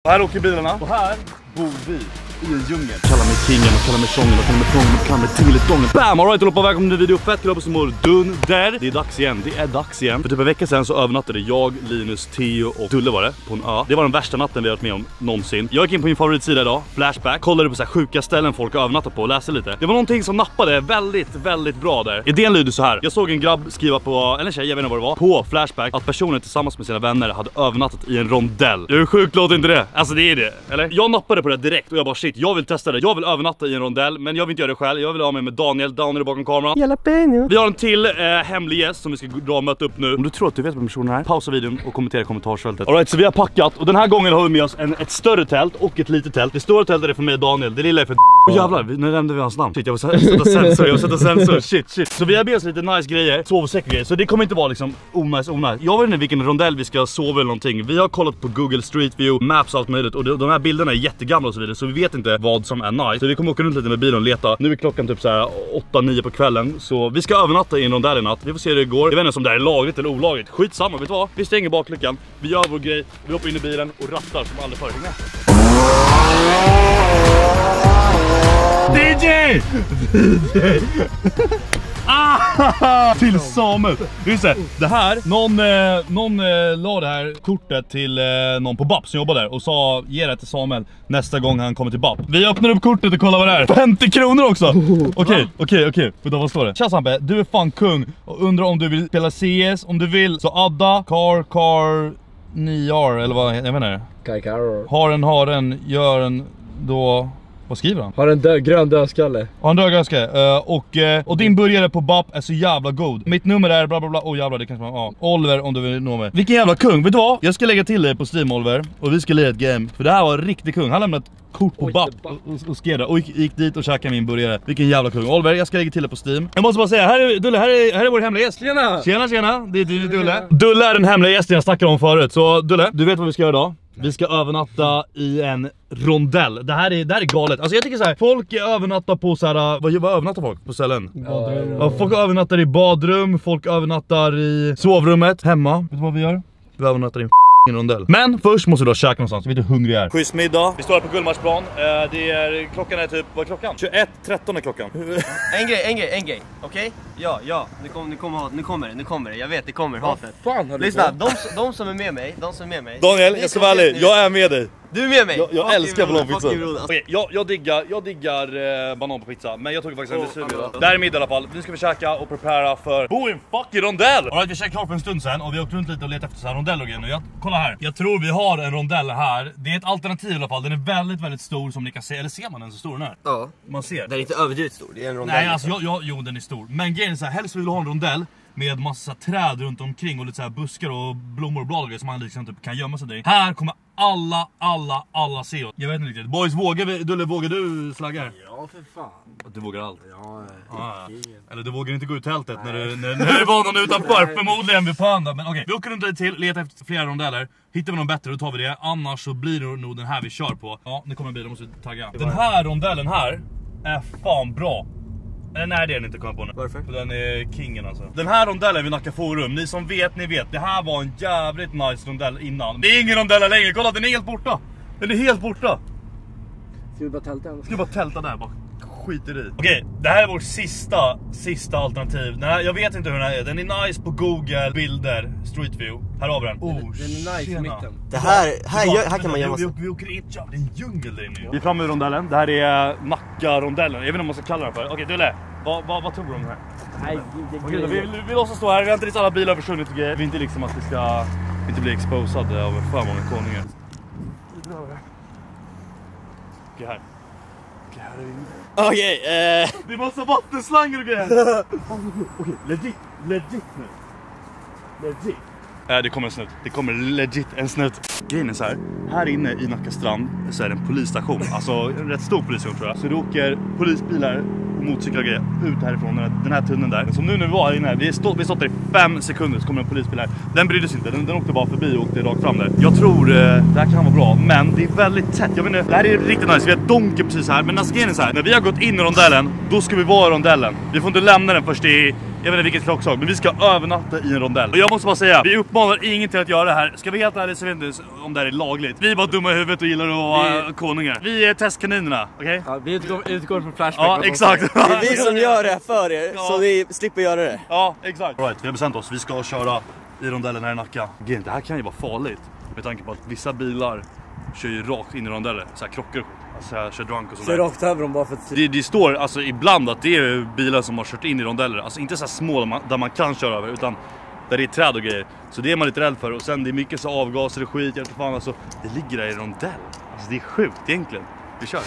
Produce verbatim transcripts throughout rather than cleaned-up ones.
Och här åker bilarna. Och här bor vi i en djungel. Kallar mig kingen och kallar mig sången och kallar mig tången och kallar mig tingelitången. Bam! Alright, och välkommen till en ny video. Fett kul som mår dun där. Det är dags igen, det är dags igen. För typ en vecka sedan så övernattade jag, Linus, Theo och Dulle var det på en ö. Det var den värsta natten vi har varit med om någonsin. Jag gick in på min favoritsida idag, Flashback. Kollade på så här sjuka ställen folk har övernattat på och läste lite. Det var någonting som nappade väldigt, väldigt bra där. Idén lyder så här. Jag såg en grabb skriva på, eller en tjej, jag vet inte vad det var, på Flashback att personen tillsammans med sina vänner hade övernattat i en rondell. Hur sjukt låter inte det? Alltså det är det, eller? Jag nappade på det direkt och jag bara shit, jag vill testa det. Jag vill övernatta i en rondell, men jag vill inte göra det själv. Jag vill ha med, med Daniel, Daniel bakom kameran. Jalapeno. Vi har en till eh, hemlig gäst som vi ska dra och möta upp nu. Om du tror att du vet vem personen är, pausa videon och kommentera i kommentarsfältet. Alright, så vi har packat och den här gången har vi med oss en, ett större tält och ett litet tält. Det stora tältet är för mig och Daniel, det lilla är för oh, jävlar, nu nämnde vi hans namn. Shit, jag vill sätta sensor, jag vill sätta sensor. Shit, shit. Så vi har med oss lite nice grejer, sovsäck grejer. Så det kommer inte vara liksom onajs, onajs. Jag vet inte vilken rondell vi ska sova eller någonting. Vi har kollat på Google Street View, Maps och allt möjligt. Och de, de här bilderna är jättegamla och så vidare. Så vi vet inte vad som är nice. Så vi kommer åka runt lite med bilen och leta. Nu är klockan typ så här åtta nio på kvällen. Så vi ska övernatta i en rondell i natt. Vi får se hur det går. Jag vet inte om det här är lagligt eller olagligt. Skitsamma, vet du vad? Vi stänger bakluckan. Vi gör vår grej. Vi hoppar in i bilen och rattar som aldrig förr. D J! D J! Ah, till Samuel. Det är så här, det här någon eh, någon eh, la det här kortet till eh, någon på B A P som jobbar där och sa ge det till Samuel nästa gång han kommer till B A P. Vi öppnar upp kortet och kollar vad det är. femtio kronor också. Okej, okej, okej. Vad står det? Tja Sampe, du är fan kung och undrar om du vill spela C S, om du vill så adda car car niar eller vad jag vet inte. Kaikaro. Har en har en gör en då. Vad skriver han? Har en dö grön dödskalle. Har en dödskalle. Uh, och, uh, och din burgare på B A P är så jävla god. Mitt nummer är bla bla bla. Åh oh, jävlar, det kanske man... Ja. Uh. Oliver om du vill nå mig. Vilken jävla kung. Vet du vad? Jag ska lägga till dig på Steam, Oliver. Och vi ska lira ett game. För det här var en riktig kung. Han lämnade ett kort på B A P och, och, och skrev det. Och gick, gick dit och käkade min burgare. Vilken jävla kung. Oliver, jag ska lägga till dig på Steam. Jag måste bara säga, här är Dulle, här är, här är vår hemliga gäst. Tjena! Tjena, tjena. Det är du, Dulle. Dulle är den hemliga gästen jag snackade om förut. Så Dulle, du vet vad vi ska göra idag. Vi ska övernatta i en rondell. Det här är, det här är galet. Alltså jag tycker så här, folk övernattar på så här, vad, vad övernattar folk på ställen? Badrum. Ja, folk övernattar i badrum, folk övernattar i sovrummet, hemma. Vet du vad vi gör? Vi övernattar i en f***ing rondell. Men först måste vi då käka någonstans, vi vet hur hungrig jag är. Schysst middag. Vi står här på Gullmarsplan. Det är, klockan är typ, vad är klockan? tjugoett tretton är klockan. En grej, en grej, en grej. Okej? Okay? Ja, ja. Nu kommer, nu kommer, nu kommer det, nu kommer det. Jag vet, det kommer hatet. Fan har du lyssna, de, de som är med mig, de som är med mig. Daniel, jag ska vara ärlig, jag är med dig. Du är med mig. Jag, jag älskar bananpizza. Okay, jag, jag diggar, jag diggar eh, banan på pizza, men jag tog faktiskt en vesuvio idag. Det här är middag i alla fall. Nu ska vi käka och prepara för bo i en fucking rondell. Alright, vi käkade klart för en stund sen och vi har åkt runt lite och letat efter så här rondell och grejer nu. Jag, kolla här. Jag tror vi har en rondell här. Det är ett alternativ i alla fall. Den är väldigt, väldigt stor som ni kan se. Eller ser man den så stor den är? Ja. Man ser. Den är inte överdrivet stor. Det är en rondell. Nej, alltså jag, jag, jo den är stor. Men grejen är så här, helst vill du ha en rondell med massa träd runt omkring och lite så här buskar och blommor och blad som man liksom typ kan gömma sig där. Här kommer alla, alla, alla se oss. Jag vet inte riktigt. Boys, vågar vi, Dulle, vågar du slagga här? Ja, för fan. Du vågar allt? Ja, ah, eller du vågar inte gå ut tältet när, du, när, när det var någon utanför. Förmodligen vid panda. Men okej, okay. Vi åker runt lite till, letar efter flera rondeller. Hittar vi någon bättre, då tar vi det. Annars så blir det nog den här vi kör på. Ja, nu kommer bilen, måste vi tagga. Den här rondellen här är fan bra. Nej, det är den inte komma på nu. Varför? För den är kingen alltså. Den här rondellen vid Nacka Forum, ni som vet, ni vet. Det här var en jävligt nice rondell innan. Det är ingen rondell längre, kolla den är helt borta. Den är helt borta. Ska vi bara tälta? Ska vi bara tälta där bara. Skiter i. Okej, det här är vårt sista sista alternativ. Nej, jag vet inte hur den här är. Den är nice på Google bilder, Street View. Här har vi den. Oh, den är nice i mitten. Det här här, här, här kan man göra vi, vi, vi åker in, det är en djungel där inne. Vi är framme vid rondellen. Det här är Nacka-rondellen. Jag vet inte om man ska kalla den för. Okej, Dulle. Vad, vad, vad tror du om den här? Nej, Okej, vi, vi, vi låtsas stå här. Vi har inte riktigt alla bilar försvunnit och grejer. Vi är inte liksom att vi ska inte bli exposed av för många konungar. Okej, här. Okej, här är vi. Okej, okay, eh... det är massa vattenslangor och grejer. Okej, legit, legit nu. Legit. Äh, det kommer en snut. Det kommer legit en snut. Grejen är så här. Här inne i Nacka strand så är det en polisstation. Alltså en rätt stor polisstation tror jag. Så det åker polisbilar och motorcyklar och grejer ut härifrån den här, den här tunneln där. Så nu när vi var här inne, vi stod, vi stod där i fem sekunder så kommer en polisbil här. Den brydde sig inte, den, den åkte bara förbi och åkte rakt fram där. Jag tror eh, det här kan vara bra, men det är väldigt tätt. Jag vet inte, det här är riktigt nice. Vi har donken precis här, men alltså grejen är så här. När vi har gått in i rondellen, då ska vi vara i rondellen. Vi får inte lämna den först i Jag vet inte vilket klockslag, men vi ska övernatta i en rondell. Och jag måste bara säga, vi uppmanar ingen till att göra det här. Ska vi helt ärligt så vet inte om det här är lagligt. Vi är bara dumma i huvudet och gillar att vara vi... konungar. Vi är testkaninerna, okej? Okay? Ja, vi utgår, utgår från Flashback. Ja, exakt. Det är vi som gör det här för er, ja. Så ni slipper göra det. Ja, exakt. All right, vi har bestämt oss, vi ska köra i rondellen här i Nacka. Det här kan ju vara farligt, med tanke på att vissa bilar kör ju rakt in i rondeller, så här krockar. Alltså jag kör drunk och sånt. Kör rakt över dem bara för att... Det, det står alltså ibland att det är bilar som har kört in i rondeller. Alltså inte så här små där man, där man kan köra över, utan där det är träd och grejer. Så det är man lite rädd för. Och sen det är mycket så avgaser och skit, jag vet inte fan, alltså, det ligger där i rondell. Alltså det är sjukt egentligen. Vi kör.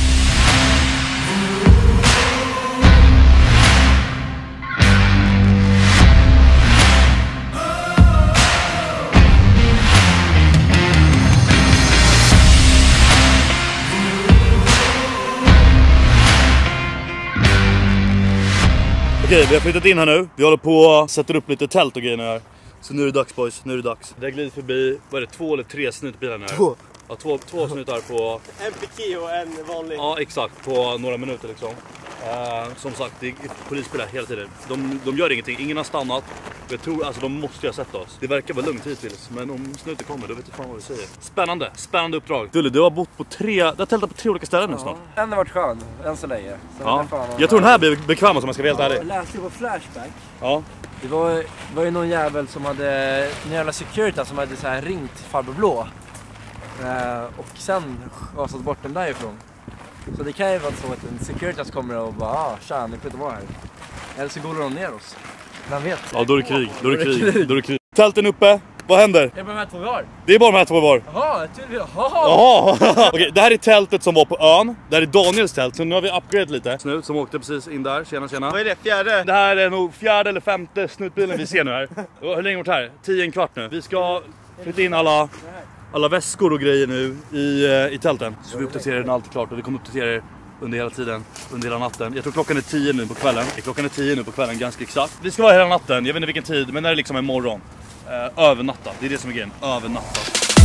Okej, vi har flyttat in här nu. Vi håller på att sätta upp lite tält och grejer här. Så nu är det dags boys, nu är det dags. Det har glidit förbi, vad är det, två eller tre snutbilar här? Två. Ja, två, två snutar på... En piki och en vanlig. Ja, exakt, på några minuter liksom. Uh, som sagt, det är polisbilar hela tiden. De, de gör ingenting, ingen har stannat. Jag tror, alltså de måste ju ha sett oss. Det verkar vara lugnt hittills, men om snuten kommer, då vet du fan vad vi säger. Spännande, spännande uppdrag. Dulle, du har bott på tre, du har tältat på tre olika ställen ja. nu snart. En har varit skön, än så länge. Så ja. Jag tror den här blir bekväm som jag ska vara helt ärlig. Jag läste på Flashback. Ja. Det var, det var ju någon jävel som hade, en jävla security som hade så här ringt farbror blå. Uh, och sen gasat bort den därifrån. Så det kan ju vara så att en securitas kommer och bara ah, tja, ni får inte vara här. Eller så går de ner oss. Man vet. Ja, då är det krig, då är det krig, då är det krig. Tälten uppe, vad händer? Det är bara de här två var. Det är bara de här två var. Jaha, tydligen. Jaha. Okej, okay, det här är tältet som var på ön. Det här är Daniels tält, så nu har vi upgradeat lite. Snut som åkte precis in där, tjena tjena. Vad är det, fjärde? Det här är nog fjärde eller femte snutbilen vi ser nu här. Hur länge har vi varit här? Tio en kvart nu. Vi ska flytta in alla... alla väskor och grejer nu i, i tälten. Så vi uppdaterar den alltid klart och vi kommer uppdatera er under hela tiden, under hela natten. Jag tror klockan är tio nu på kvällen. Klockan är tio nu på kvällen, ganska exakt. Vi ska vara hela natten, jag vet inte vilken tid, men det är liksom en morgon. Eh, övernatta, det är det som är grejen, övernatta.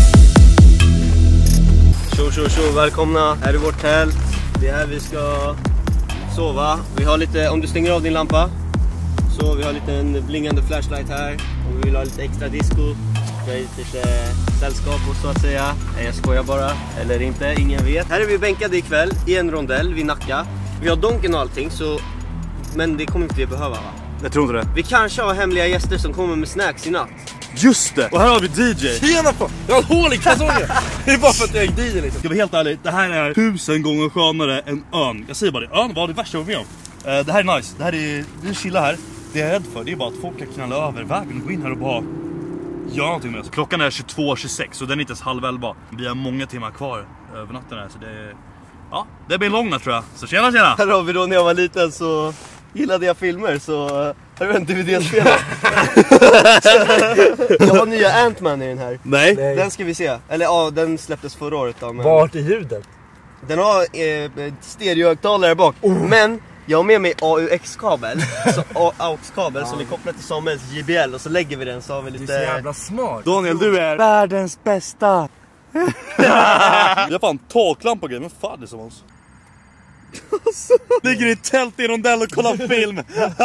Tjo tjo tjo, välkomna. Här är vårt tält. Det är här vi ska sova. Vi har lite, om du stänger av din lampa, så vi har lite en blingande flashlight här. Och vi vill ha lite extra disco. Jag är lite sällskap och så att säga. Jag skojar bara, eller inte, ingen vet. Här är vi bänkade ikväll i en rondell vid Nacka. Vi har donken och allting, så... men det kommer inte vi behöva, va? Jag tror inte det. Vi kanske har hemliga gäster som kommer med snacks i natt. Just det! Och här har vi D J. Tjena på! Jag har ett hål i kalsongen! Det är bara för att jag är D J liksom. Ska vi helt ärligt, det här är tusen gånger skönare än ön. Jag säger bara det, ön var det värsta jag var med om. uh, Det här är nice, det här är, vi chillar här. Det jag är rädd för, det är bara att folk kan knalla över vägen och gå in här och bara gör någonting med oss. Klockan är tjugotvå tjugosex så den är inte ens halv elva. Vi har många timmar kvar över natten här, så det är... ja, det blir en lång natt tror jag. Så tjena tjena! Här har vi då, när jag var liten så gillade jag filmer, så här har vi en D V D-spel. Jag har nya Ant-Man i den här. Nej. Nej. Den ska vi se. Eller ja, den släpptes förra året då, men... Vart är ljudet? Den har eh, stereohögtalare bak. Oh. Men jag har med mig A U X-kabel, så A U X-kabel ja. Som vi kopplar till Samuels J B L och så lägger vi den, så har vi lite... Du är så jävla smart. Daniel, du är världens bästa. Vi har fan taklampa och grejer, men fan det är som oss. Ligger i tält i rondell och kollar film.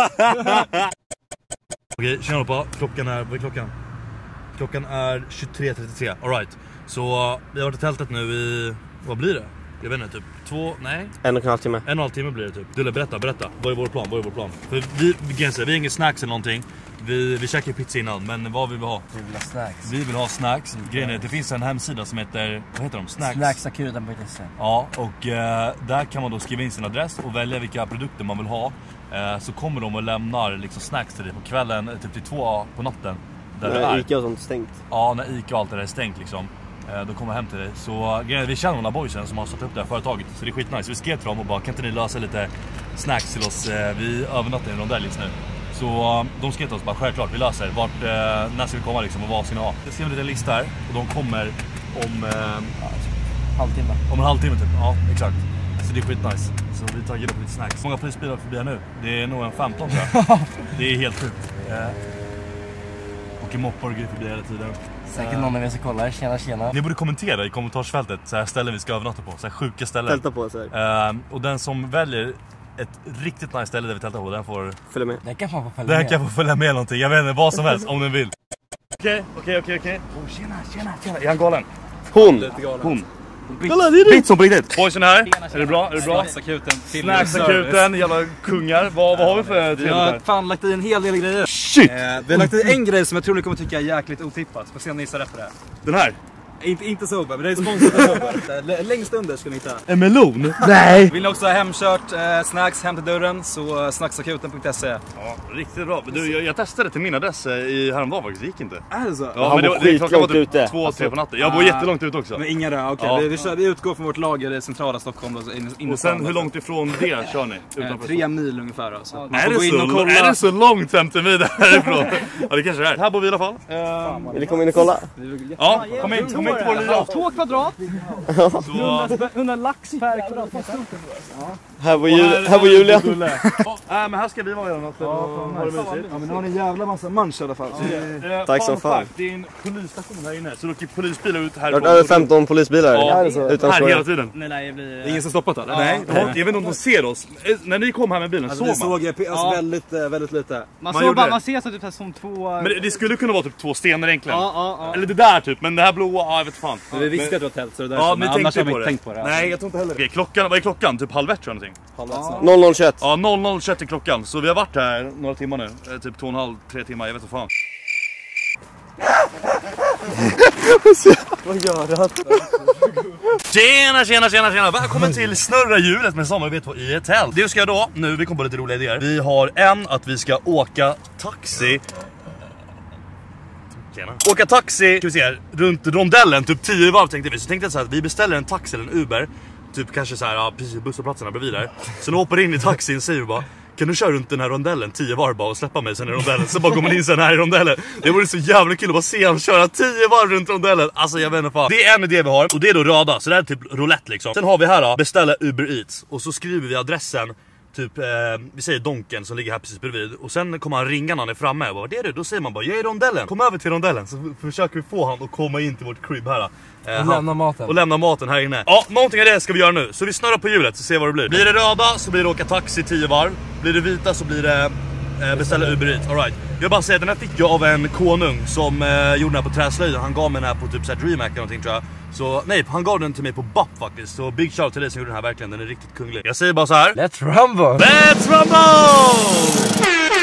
Okej, tjena på. Klockan är, vad är klockan? Klockan är tjugotre trettiotre, alright. Så vi har varit i tältet nu i, vad blir det? Jag vet inte, typ två, nej? En och en halv timme. En och en halv timme blir det typ. Dulle, berätta, berätta. Vad är vår plan? Vad är vår plan? För vi, vi, vi har ingen snacks eller någonting. Vi, vi käkar pizza innan, men vad vill vi ha? Vi vill ha snacks. Vi vill ha snacks. Mm. Grejen är att det finns en hemsida som heter, vad heter de? Snacks. Snacksakuten punkt se. Ja, och eh, där kan man då skriva in sin adress och välja vilka produkter man vill ha. Eh, så kommer de och lämnar liksom snacks till dig på kvällen, typ till två på natten. Där när är. Ica och sånt stängt. Ja, när Ica och allt det där är stängt liksom. Eh, då kommer hem till dig. Så grejen är, vi känner några boysen som har satt upp det här företaget. Så det är skitnice. Vi skrev till dem och bara, kan inte ni lösa lite snacks till oss? Eh, vi övernattar i en rondell just nu. Så de skrev till oss bara, självklart, vi löser vart, eh, när ska vi komma liksom och vad ska ni ha. Jag skrev en liten lista här och de kommer om eh, halvtimme. Om en halvtimme typ, ja exakt. Så det är skitnice. Så vi tar upp lite snacks. Många polisbilar förbi här nu. Det är nog en femton tror jag. Det är helt sjukt. eh, Och moppar och grejer förbi hela tiden. Säkert någon av er ska kolla, tjena tjena. Ni borde kommentera i kommentarsfältet så här ställen vi ska övernatta på, så här sjuka ställen. Tälta på så här. Uh, och den som väljer ett riktigt nice ställe där vi tältar på. Den får följa med. Den kan fan få följa Den med. kan få följa med någonting. Jag vet inte, vad som helst om den vill. Okej, okej, okej, okej. Oh, tjena, tjena, tjena. Är han galen? Hon! Hon. Kolla, det är du! Bits som på riktigt. Boysen här. Är det bra? Är det bra? Snacksakuten. Snacksakuten, jävla kungar. Vad, vad har vi för trevligt Jag har här? fan lagt i en hel del grejer. Shit! Eh, vi har lagt i en grej som jag tror ni kommer tycka är jäkligt otippat. Får se om ni gissar rätt på det. Den här? Inte, inte sober, men det är sponsrat av sober. Längst under ska ni hitta. En melon? Nej! Vill ni också ha hemkört eh, snacks hem till dörren så eh, snacksakuten punkt se. Ja, riktigt bra. Du, jag, jag testade till min adress eh, i häromdagen faktiskt, det gick inte. Är det så? Ja, Han men det, bor det, det klockan var skitlångt typ ute. två, tre på natten. Jag Ah. bor jättelångt ut också. Men inga rör, okej. Ja. Vi, vi, kör, vi utgår från vårt lager i centrala Stockholm. Då, in, in Och sen hur långt ifrån det kör ni? Eh, Utanför tre mil ungefär alltså. Man är får det, gå in så, och kolla. är det så långt femtio mil därifrån? Ja, det kanske det är. Här bor vi i alla fall. Um, Vill ni komma in och kolla? ja, kom in, kom in till vår lilla. Två kvadrat. Så, hundra lax per kvadrat. Här var, och Jul här var Julia. Ja, men här ska vi vara redan. Ja, Ja, men nu har ni en jävla massa munch i alla fall. Eh, Tack som fun fan. fact, Det är en polisstation här inne, så då åker polisbilar ut Det härifrån. är över femton polisbilar. Ja, Utan här hela skoja. tiden. Nej, nej, blir... Det är ingen som stoppat eller? Nej, de har, jag vet inte om de ser oss. Eh, När ni kom här med bilen, Alltså, såg vi man. såg alltså, Ja. väldigt, eh, väldigt lite. Man, Man såg gjorde bara, det. man ser så typ som två... Men det, det skulle kunna vara typ två stenar egentligen. Ja, ja, ja. Eller det där typ, men det här blåa, ja jag vet fan. Men vi visste att det var tält så det där. Ja, men ni annars tänkte har vi på inte det. tänkt på det. Nej, jag tror inte heller. Okej, klockan, vad är klockan? Typ halv ett tror jag någonting. noll noll tjugoett. Ja, noll noll tjugoett är klockan. Så vi har varit här några timmar nu. Eh, Typ två och en halv, tre timmar, jag vet inte fan. Vad gör han? Tjena, tjena, tjena, tjena! Välkommen till Snurra hjulet med samarbete på I ett L. Det vi ska göra då, nu, vi kommer på lite roliga idéer. Vi har en att vi ska åka taxi. Tjena. Åka taxi, ska vi se, runt rondellen, typ tio varv tänkte vi. Så tänkte jag så här att vi beställer en taxi eller en Uber. Typ kanske så här, ja, precis busshållplatserna bredvid där. Sen hoppar in i taxin och säger bara: kan du köra runt den här rondellen tio varv bara och släppa mig sen i rondellen? Så bara går man in sen här i rondellen. Det vore så jävla kul att bara se han köra tio varv runt rondellen. Alltså jag vet inte fan. Det är en idé vi har och det är då röda. Så det är typ roulette liksom. Sen har vi här då, beställa Uber Eats. Och så skriver vi adressen. Typ, eh, vi säger Donken som ligger här precis bredvid. Och sen kommer han ringa när han är framme och bara, det är du, då säger man bara, jag är i rondellen. Kom över till rondellen så försöker vi få han att komma in till vårt crib här. Eh, Och lämna maten. Och lämna maten här inne. Ja, någonting av det ska vi göra nu. Så vi snurrar på hjulet så ser vad det blir. Blir det röda så blir det åka taxi tio varv. Blir det vita så blir det eh, beställa Uber Eats. All right. Jag bara säger att den här fick jag av en konung som eh, gjorde den här på träslöjden. Han gav mig den här på typ så här DreamHack eller någonting tror jag. Så nej, han gav den till mig på B A P faktiskt. Så big shout till dig som gjorde den här verkligen. Den är riktigt kunglig. Jag säger bara så här. Let's rumble! Let's rumble!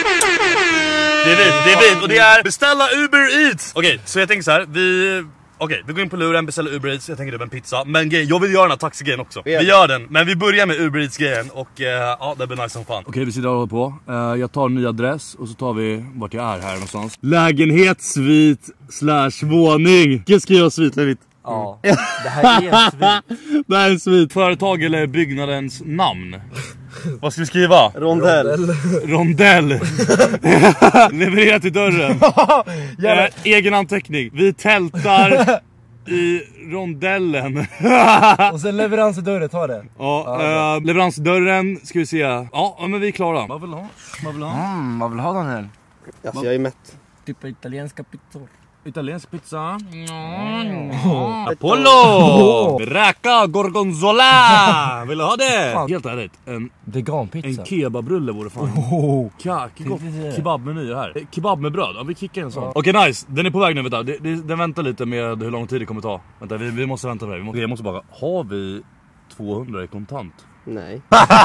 Det är vi, det är vi och det är beställa Uber Eats. Okej, okay, så jag tänker så här, vi okej, okay, vi går in på luren, beställer Uber Eats. Jag tänker det är en pizza, men grej, jag vill göra den här taxigrejen också. Vi gör den, men vi börjar med Uber Eats grejen och uh, ja, det blir nice som fan. Okej, okay, vi sitter och håller på. Uh, jag tar en ny adress och så tar vi vart jag är här någonstans. Lägenhet, svit slash våning. Jag skriver svit lite. Ja, det här är en svit. Det här är en svit. Företag eller byggnadens namn. Vad ska vi skriva? Rondell. Rondell. Leverera till dörren. eh, egen anteckning. Vi tältar i rondellen. Och sen leverans i dörren, ta det. Ja, eh, leveransdörren ska vi se. Ja, men vi är klara. Vad vill du ha? Vad vill du ha? Mm, vad vill ha den här? Alltså jag är mätt. Typ italienska pizzor. Italiensk pizza. Mm. Oh. Apollo! Räka gorgonzola! Vill du ha det? Fan. Helt ärligt, en, veganpizza. en kebabrulle vore fan. Oh. Ka, gott kebabmeny här. Kebab med bröd, ja, vi kickar en sån. Ja. Okej, okay, nice, den är på väg nu, vänta. Det, det, den väntar lite med hur lång tid det kommer ta. Vänta, vi, vi måste vänta på det. Vi måste, jag måste bara, har vi tvåhundra i kontant? Nej.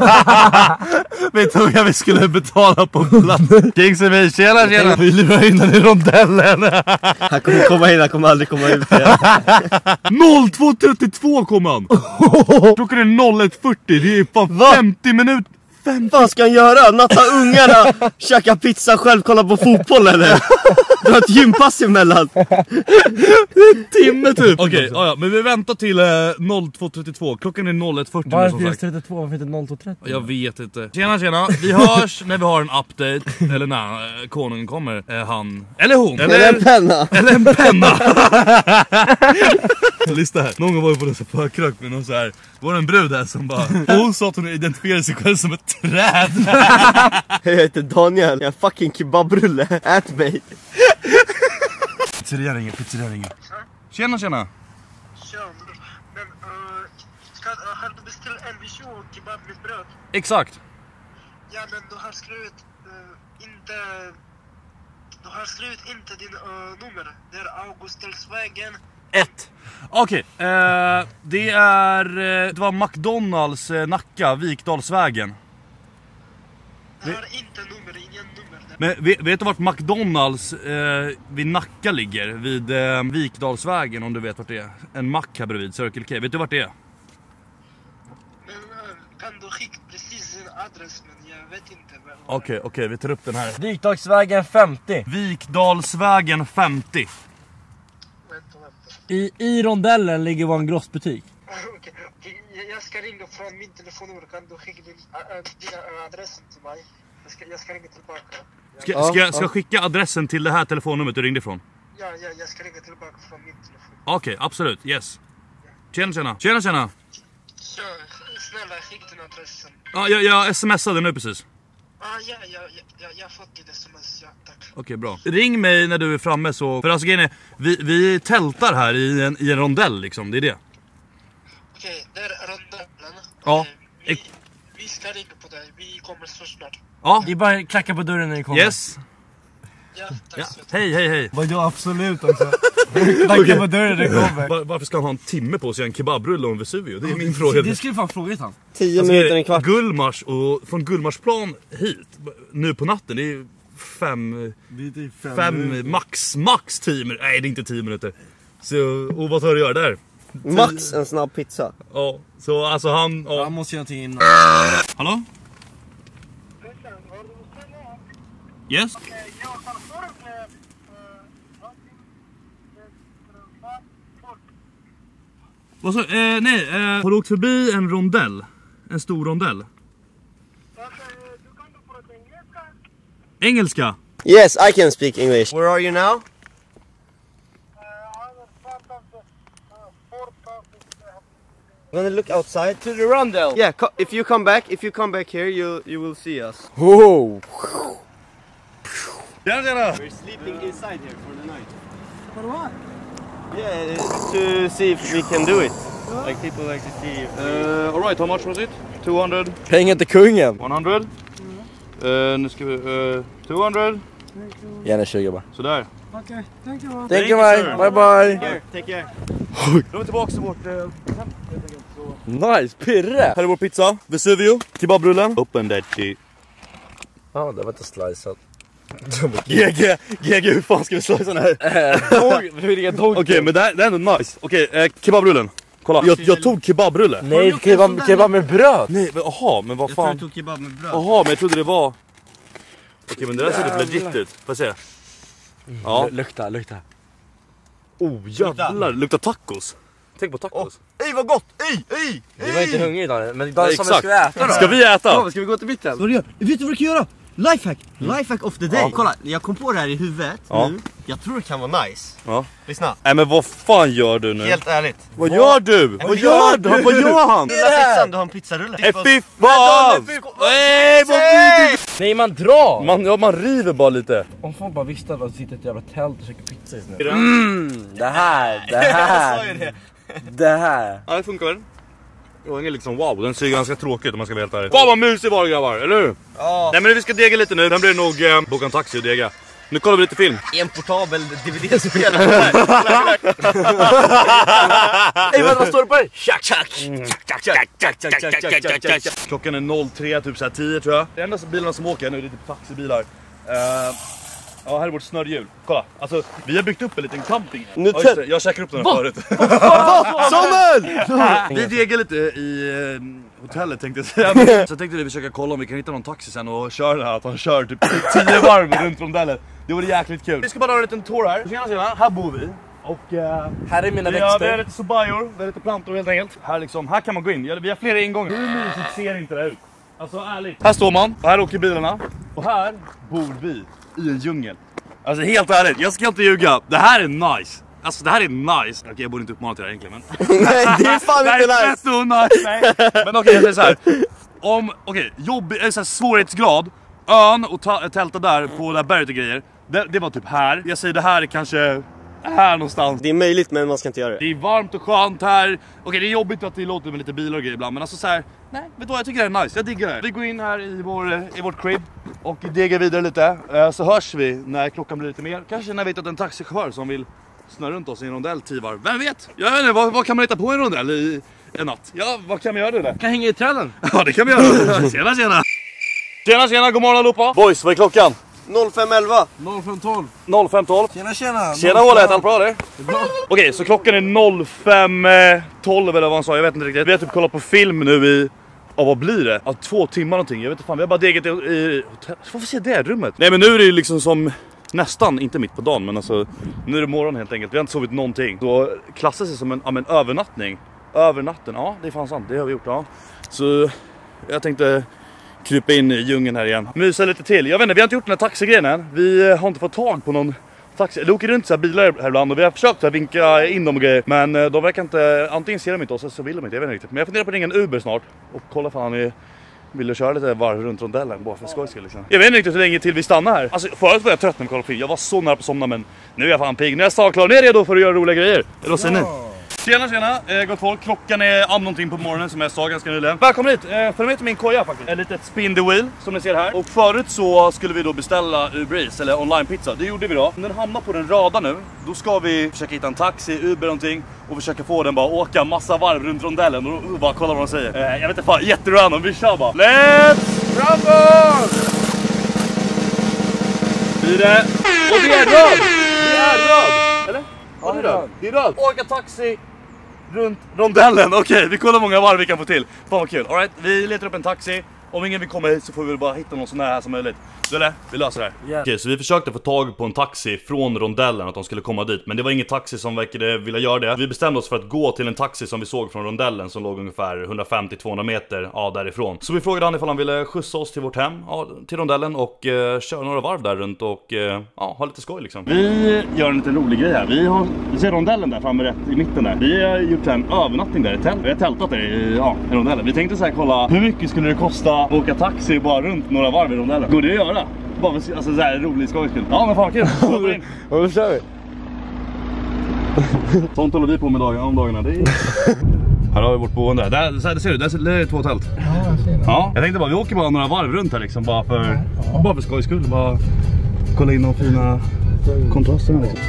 Vi tog att vi skulle betala på plats. Kings och vi, tjena tjena. Vi lurar in den i rondellen. Han kommer komma in, han kommer aldrig komma ut igen. noll två trettiotvå kom han. Klockan är noll ett fyrtio. Det är fan Va? femtio minuter. Vad ska han göra? Natta ungarna, käka pizza själv, kolla på fotboll eller? Du har ett gympass emellan. Timme typ. Okej, okay, ja, men vi väntar till eh, noll två trettiotvå. Klockan är noll ett fyrtio. Varför just trettiotvå? Varför inte noll två trettio? Jag vet inte. Tjena tjena. Vi hörs när vi har en update. Eller när konungen kommer. Eh, han. Eller hon. Eller en penna. Eller en penna. Lista här. Någon gång var vi på dessa förkrök med någon så här. Var det en brud här som bara. Hon sa att hon identifierade sig själv som ett träd. Jag heter Daniel. Jag är fucking kebabrulle. Ät mig. Pizzeria ringer, pizzeria ringer. Tjena tjena. Tja, men uh, ska, uh, har du beställt en vision och kebab med bröd? Exakt. Ja, men du har skrivit uh, inte... Du har skrivit inte din uh, nummer. Det är Augustelsvägen. Ett. Okej, okay, eh, det är... Eh, det var McDonalds eh, Nacka, Vikdalsvägen. Det har inte nummer, ingen nummer där. Men vet, vet du vart McDonalds eh, vid Nacka ligger? Vid eh, Vikdalsvägen, om du vet vart det är. En mack här bredvid, Circle K. Vet du vart det är? Men uh, kan du skicka precis din adress, men jag vet inte. Okej, okej, okay, vi tar upp den här. Vikdagsvägen femtio. Vikdalsvägen femtio. Vänta, vänta. I, I rondellen ligger vår grossbutik. Okej, okej, jag ska ringa från min telefonnummer. Kan du skicka din, äh, din adressen till mig? Jag ska, jag ska ringa tillbaka. Ska, ska, jag, ska jag skicka adressen till det här telefonnumret du ringde ifrån? Ja, ja, jag ska ringa tillbaka från min telefon. Okej, okay, absolut, yes. Tjena, tjena. Tjena, tjena. Så, snälla, skicka din adressen. Ja, jag, jag smsade nu precis. Ah, ja, ja, ja, ja, jag har fått ditt sms, ja, tack. Okej, okay, bra. Ring mig när du är framme så... För alltså grejen är, vi, vi tältar här i en, i en rondell liksom, det är det. Okej, okay, där är rondellen. Ja. Okay, vi, vi ska ringa på dig, vi kommer så snart. Ja. Det är bara klacka på dörren när ni kommer. Yes. Ja, tack Ja. så mycket. Hej, hej, hej. Vad jag absolut också. Klacka på dörren när ni kommer. Var, varför ska han ha en timme på sig en kebabrulle och en Vesuvio? Det är min fråga. Det skulle fan frågat han. Tio Alltså, minuter, en kvart. Gullmars och från Gullmarsplan hit nu på natten, det är fem, fem, fem max, max tio minuter. Nej, det är inte tio minuter. Så, och vad tar du att göra där? Max en snabb pizza. Ja, så alltså han... Ja. Han måste göra någonting innan. Hallå? Yes? Vad så? Eh, nej, eh, har du åkt förbi en rondell? En stor rondell? Engelska? Yes, I can speak English. Where are you now? I'm gonna look outside. To the rondel. Yeah, co if you come back, if you come back here, you you will see us. Oh. Tjena, tjena! We're sleeping inside here for the night. For what? Yeah, to see if we can do it. Like people like to see. If Uh, Alright, how much was it? two hundred? Pengar till kungen. one hundred? Uh, nu ska vi... Uh, two hundred? Gärna tjugo bara. Sådär. Okej, thank you. Thank you, you, sir. bye. Bye bye. Here, take care. Då är vi tillbaka till vårt... Uh, Nice, pirre. här är vår pizza. Vesuvio. Kebabrullen. Open that shit. Ja, ah, det var inte sliceat. G G, G G, hur fan ska vi slå sån här? Okej, okay, men det, här, det är ändå nice. Okej, okay, eh, kebabrullen. Kolla, jag, jag tog kebabrulle. Nej, kebab, kebab med bröd. Nej, men aha, men vad Jag tror fan. du tog kebab med bröd. Jaha, men jag trodde det var... Okej, okay, men det där ser lite legit ut. Får jag se? Ja. Lukta, lukta. Oh, jävlar. Luktar tacos. Tänk på tacos. Ej, vad gott! Ej, ej! Vi var inte hungriga idag, men idag Ja, är som vi exakt. ska äta då. Ska vi äta? Ja, ska vi gå till mitten? Vad du gör? Vet du vad du kan göra? Lifehack! Lifehack of the day! Ja. Kolla, jag kom på det här i huvudet Ja. nu. Jag tror det kan vara nice. Ja. Lyssna. Nej, men vad fan gör du nu? Helt ärligt. Vad gör du? Vad gör du? Vad gör han? Lilla pizzan, du har en pizzarulle. Nej, fy fan! Nej, vad vidrigt! Nej, man drar! Man, ja, man river bara lite. Om folk bara visste att det sitter ett jävla tält och käkar pizza just nu. Mm, det här, det här. Jag sa ju det. Det här. Ja, det funkar väl? Och ingen liksom wow, den ser ganska tråkig ut om man ska vara helt ärlig. Fan vad mysig var det, grabbar, eller hur? Ja. Nej, men vi ska dega lite nu, den blir nog eh, boka en taxi och dega. Nu kollar vi lite film. En portabel D V D-spelare. Ey, vad står det på dig? Tjack, tjack. Tjack, tjack, tjack, tjack, tjack, tjack, tjack, tjack, tjack. Klockan är noll tre, typ så här tio tror jag. Det enda bilarna som åker nu, det är typ taxibilar. Uh, ja, här är vårt snurrhjul. Kolla, alltså vi har byggt upp en liten camping. Nu Ja, just det, jag käkade upp den här förut. Samuel! Vi degar lite i eh, hotellet tänkte jag säga. Så jag tänkte vi försöka kolla om vi kan hitta någon taxi sen och köra det här. Att han kör typ tio varv runt rondellen. Det vore jäkligt kul. Vi ska bara ha en liten tour här. Tjena, tjena. Här bor vi. Och uh, Här är mina vi har, vi har växter. lite sobajor, vi har lite plantor helt enkelt. Här liksom, här kan man gå in. Vi har flera ingångar. Hur mysigt ser inte det ut? Alltså ärligt. Här står man, och här åker bilarna. Och här bor vi i en djungel. Alltså helt ärligt, jag ska inte ljuga. Det här är nice. Alltså det här är nice. Okej, jag borde inte uppmana till det här egentligen, men... Nej, det är fan det här inte är nice. så nice, nej. Men okej, jag säger så här. Om, okej, jobb, eller så här, svårighetsgrad. Ön och ta, tälta där på det här berget och grejer. Det, det var typ här. Jag säger det här är kanske här någonstans. Det är möjligt men man ska inte göra det. Det är varmt och skönt här. Okej, det är jobbigt att det låter med lite bilar och grejer ibland, men alltså så här, nej, vet du vad, jag tycker det är nice. Jag diggar det. Vi går in här i, vår, i vårt crib och degar vidare lite. Så hörs vi när klockan blir lite mer. Kanske när vi vet att en taxichaufför som vill snurra runt oss i en rondell tio varv. Vem vet? Jag vet inte, vad, vad kan man hitta på en rondell i en natt? Ja, vad kan man göra där? Kan hänga i träden. Ja, det kan vi göra. Tjena, tjena. Tjena, tjena, god morgon allihopa. Boys, vad är klockan? noll fem elva. noll fem tolv. noll fem tolv. Tjena, tjena. Tjena hålet, allt bra eller? Okej, så klockan är noll fem tolv eller vad han sa, jag vet inte riktigt. Vi har typ kollat på film nu i, ja vad blir det? Ja, två timmar någonting, jag vet inte fan. Vi har bara degat i, i vad får se det rummet? Nej men nu är det ju liksom som nästan, inte mitt på dagen, men alltså nu är det morgon helt enkelt. Vi har inte sovit någonting. Så klassas det som en, ja, men övernattning. Över natten, ja det är fan sant, det har vi gjort, ja. Så jag tänkte krypa in i djungeln här igen. Mysa lite till. Jag vet inte, vi har inte gjort den här taxigrejen än. Vi har inte fått tag på någon taxi. Det åker runt så här bilar här ibland och vi har försökt att vinka in dem och grejer. Men de verkar inte, antingen ser de inte oss eller så vill de inte, jag vet inte riktigt. Men jag funderar på att ringa en Uber snart och kolla fan ni vill köra lite varv runt rondellen bara för skojs liksom. Jag vet inte riktigt hur länge till vi stannar här. Alltså förut var jag trött när vi kollade på film. Jag var så nära på att somna, men nu är jag fan pigg. När jag sa klar, ni är redo för att göra roliga grejer. Eller vad säger ni? Tjena tjena, eh, gott folk. Klockan är an någonting på morgonen som jag sa ganska nyligen. Välkommen hit, eh, följ med till min koja faktiskt. Ett litet spin the wheel som ni ser här. Och förut så skulle vi då beställa Uber Eats eller online pizza. Det gjorde vi då. När den hamnar på den röda nu, då ska vi försöka hitta en taxi, Uber någonting. Och försöka få den bara åka massa varv runt rondellen. Och, och bara kolla vad de säger. eh, Jag vet inte fan, jätterandom, vi kör bara. Let's rumble! Blir det? Och det är röd! Det är röd! Eller? Ja, det är röd. Det är röd. Åka taxi runt rondellen. Okej, okay, vi kollar många varv vi kan få till. Fan vad kul. All right, vi letar upp en taxi. Om ingen vill komma hit så får vi bara hitta någon sån här som möjligt. Så eller? Vi löser det här. Yeah. Okej, okay, så vi försökte få tag på en taxi från rondellen, att de skulle komma dit. Men det var ingen taxi som verkade vilja göra det. Vi bestämde oss för att gå till en taxi som vi såg från rondellen, som låg ungefär hundrafemtio till tvåhundra meter ja, därifrån. Så vi frågade han ifall han ville skjutsa oss till vårt hem, ja, till rondellen. Och uh, köra några varv där runt och uh, ja, ha lite skoj liksom. Vi gör en liten rolig grej här. Vi, har, vi ser rondellen där framme rätt i mitten där. Vi har gjort en övernattning där i tält. Vi har tältat där i, ja, i rondellen. Vi tänkte så här, kolla hur mycket skulle det kosta att åka taxi bara runt några varv i rondellen. Går det att göra? Bara för, alltså så här rolig skojskull. Ja men fan kul. Ja, då kör vi. Sånt håller vi på med dagarna om dagarna. Det är... Här har vi vårt boende. Där, där ser du, där, där är två tält. Ja, jag ser det. Ja, jag tänkte bara vi åker bara några varv runt här liksom, bara för ja. bara för skojskull, bara kolla in de fina kontrasterna liksom.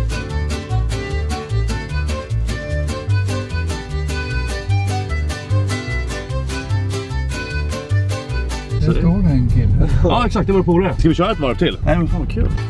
Det står det en kille. Ja exakt, det var på det. Ska vi köra ett varv till? Nej men fan vad kul.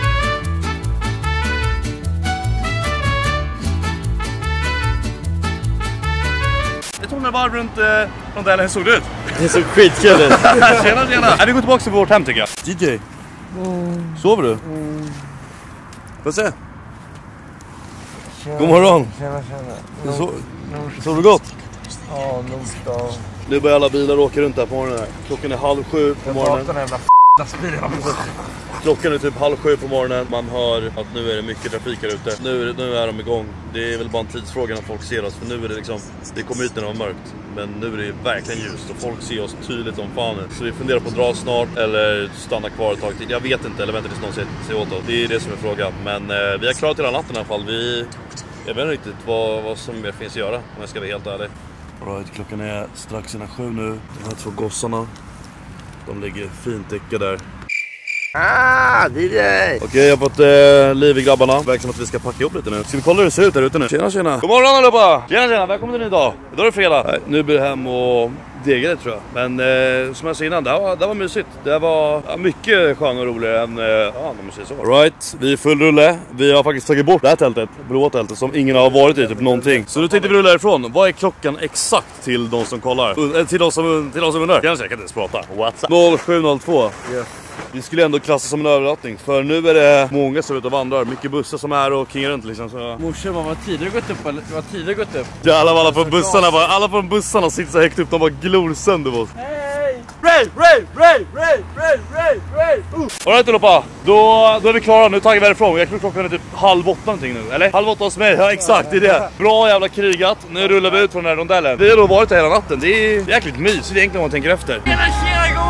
Jag tog några varv runt eh, rondellen, hur såg det ut? Det såg skitkul ut. Tjena tjena. Nej, vi går tillbaka till vårt hem tycker jag. D J, mm. sover du? Mm. Får se. Tjena. God morgon. Tjena tjena. So sover du gott? Ja, nog då. Nu börjar alla bilar åka runt här på morgonen. Klockan är halv sju på morgonen. Klockan är typ halv sju på morgonen. Man hör att nu är det mycket trafik här ute. Nu är, det, nu är de igång. Det är väl bara en tidsfråga när folk ser oss. För nu är det liksom, det kommer ut när det var mörkt. Men nu är det verkligen ljust och folk ser oss tydligt som fan. Så vi funderar på att dra snart eller stanna kvar ett tag till. Jag vet inte, eller vänta tills någon säger åt oss. Det är det som är frågan. Men eh, vi har klarat hela natten i alla fall. Vi, jag vet inte riktigt vad, vad som mer finns att göra, om jag ska vara helt ärlig. Right, klockan är strax innan sju nu. De här två gossarna, de ligger fint täcka där. Ah, D J! Okej, okay, jag har fått eh, liv i grabbarna. Verkar som att vi ska packa upp lite nu. Ska vi kolla hur det ser ut där ute nu? Tjena, tjena. God morgon allihopa! Tjena, tjena. Välkommen till en ny dag. Idag är det fredag. Nej, nu blir det hem och dega det tror jag. Men eh, som jag sa innan, det var, det var mysigt. Det var ja, mycket skönare och roligare än, eh, ja, om man säger så. Right, vi är full rulle. Vi har faktiskt tagit bort det här tältet, blåa tältet, som ingen har varit i typ någonting. Så nu tänkte vi rulla ifrån. Vad är klockan exakt till de som kollar? Uh, till de som, till de som undrar. Jag kan inte ens prata. What's up? noll sju noll två. Yes. Vi skulle ändå klassa som en övernattning. För nu är det många som är ute och vandrar. Mycket bussar som är och kingar runt liksom. Så... Morsan, vad var tidigare gått upp? Eller? Vad tidigare gått upp? Ja, alla, alla från bussarna bara, alla från bussarna sitter så högt upp. De bara glor sönder på oss. Hej! Ray, Ray, Ray, Ray, Ray, Ray, Ray! Uh. Alright allihopa, då, då är vi klara. Nu tar vi härifrån. Jag tror klockan är typ halv åtta någonting nu. Eller? Halv åtta hos mig, ja exakt, det är det. Bra jävla krigat. Nu rullar vi ut från den här rondellen. Vi har då varit här hela natten. Det är jäkligt mysigt egentligen om man tänker efter. Tjena, tjena, god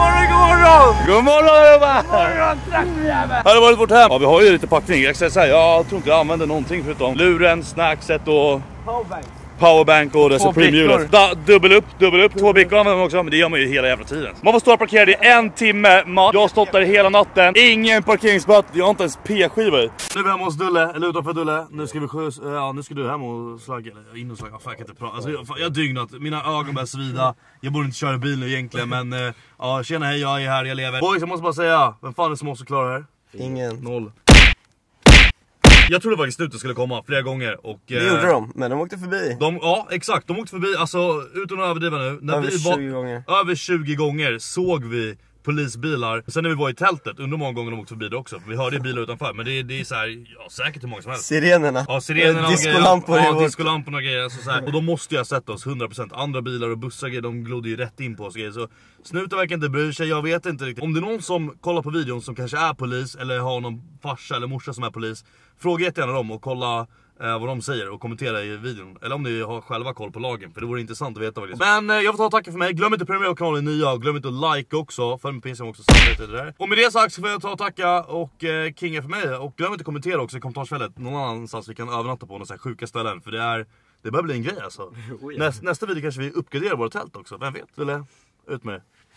morgon, god morgon! God morgon allihopa! God morgon, traktorjävel! Här har varit vårt hem. Ja, vi har ju lite packning. Jag säger så här, jag tror inte jag använder någonting förutom luren, snackset och Powerbank. powerbank och det Två Supreme-hjulet. Da, dubbel upp, dubbel upp. Två brickor använder man också, men det gör man ju hela jävla tiden. Man får stå och parkera i en timme mat. Jag har stått där hela natten. Ingen parkeringsplats. Jag har inte ens p-skivor. Nu är vi hemma hos Dulle, eller utanför Dulle. Nu ska vi skjuts, ja nu ska du hem och slagga, eller in och slagga. Fan, jag kan inte prata. Alltså, jag, jag har dygnat, mina ögon börjar svida. Jag borde inte köra bil nu egentligen, men uh, ja, tjena hej, jag är här, jag lever. Boys, jag måste bara säga, vem fan är som måste klara här? Ingen. Noll. Jag trodde faktiskt snuten skulle komma flera gånger och... Det gjorde de, men de åkte förbi. De, ja, exakt. De åkte förbi, alltså utan att överdriva nu. När Över vi tjugo var, gånger. Över tjugo gånger såg vi polisbilar. Sen när vi var i tältet, undrar många gånger de åkte förbi det också. Vi hörde bilar utanför, men det, det är så här, ja, säkert hur många som helst. Sirenerna. Ja, sirenerna och Discolampor grejer. i Ja, vårt- discolampor och grejer. Alltså, så här. Och de måste ju ha sett oss hundra procent. Andra bilar och bussar grejer, de glodde ju rätt in på oss grejer. Så snuten verkar inte bry sig, jag vet inte riktigt. Om det är någon som kollar på videon som kanske är polis eller har någon farsa eller morsa som är polis, fråga jättegärna dem och kolla eh, vad de säger och kommentera i videon. Eller om ni har själva koll på lagen, för det vore intressant att veta vad det är. Men eh, jag får ta och tacka för mig. Glöm inte att prenumerera på kanalen nya och glöm inte att like också. För min P C också samarbete det där. Och med det sagt så får jag ta och tacka och eh, kinga för mig. Och glöm inte att kommentera också i kommentarsfältet någon annanstans vi kan övernatta på några så här sjuka ställen. För det är, det börjar bli en grej alltså. Näst, nästa video kanske vi uppgraderar våra tält också, vem vet? Eller ut med det.